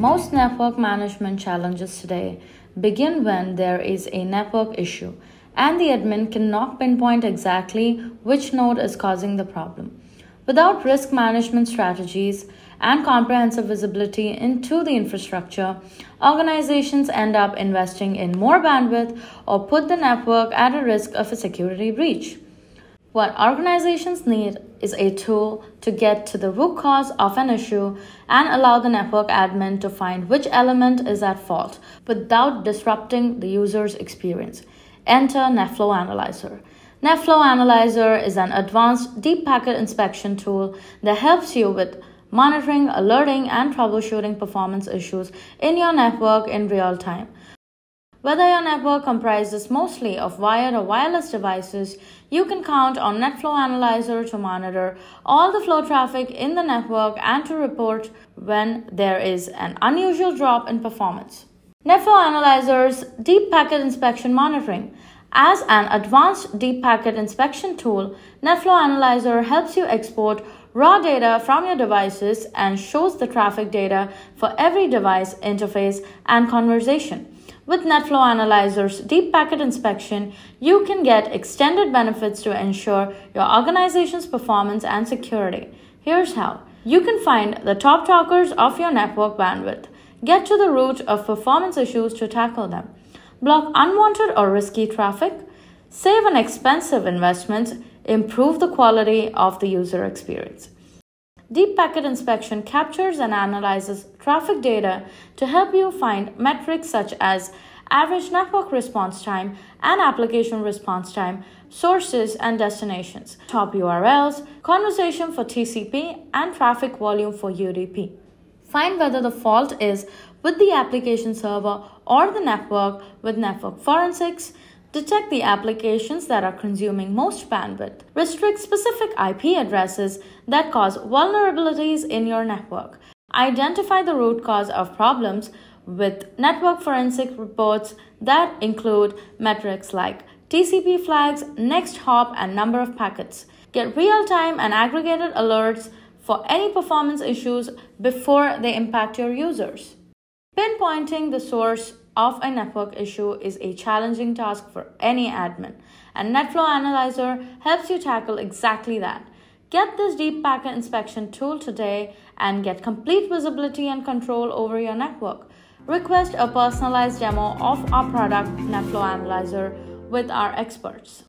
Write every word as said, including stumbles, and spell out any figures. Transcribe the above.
Most network management challenges today begin when there is a network issue and the admin cannot pinpoint exactly which node is causing the problem. Without risk management strategies and comprehensive visibility into the infrastructure, organizations end up investing in more bandwidth or put the network at a risk of a security breach. What organizations need is a tool to get to the root cause of an issue and allow the network admin to find which element is at fault without disrupting the user's experience. Enter NetFlow Analyzer. NetFlow Analyzer is an advanced deep packet inspection tool that helps you with monitoring, alerting, and troubleshooting performance issues in your network in real time. Whether your network comprises mostly of wired or wireless devices, you can count on NetFlow Analyzer to monitor all the flow traffic in the network and to report when there is an unusual drop in performance. NetFlow Analyzer's Deep Packet Inspection Monitoring. As an advanced deep packet inspection tool, NetFlow Analyzer helps you export raw data from your devices and shows the traffic data for every device, interface, and conversation. With NetFlow Analyzer's deep packet inspection, you can get extended benefits to ensure your organization's performance and security. Here's how. You can find the top talkers of your network bandwidth. Get to the root of performance issues to tackle them. Block unwanted or risky traffic. Save on expensive investments. Improve the quality of the user experience. Deep Packet Inspection captures and analyzes traffic data to help you find metrics such as average network response time and application response time, sources and destinations, top U R Ls, conversation for T C P, and traffic volume for U D P. Find whether the fault is with the application server or the network with network forensics. Detect the applications that are consuming most bandwidth. Restrict specific I P addresses that cause vulnerabilities in your network. Identify the root cause of problems with network forensic reports that include metrics like T C P flags, next hop, and number of packets. Get real-time and aggregated alerts for any performance issues before they impact your users. Pinpointing the source of a network issue is a challenging task for any admin, and NetFlow Analyzer helps you tackle exactly that. Get this deep packet inspection tool today and get complete visibility and control over your network. Request a personalized demo of our product NetFlow Analyzer with our experts.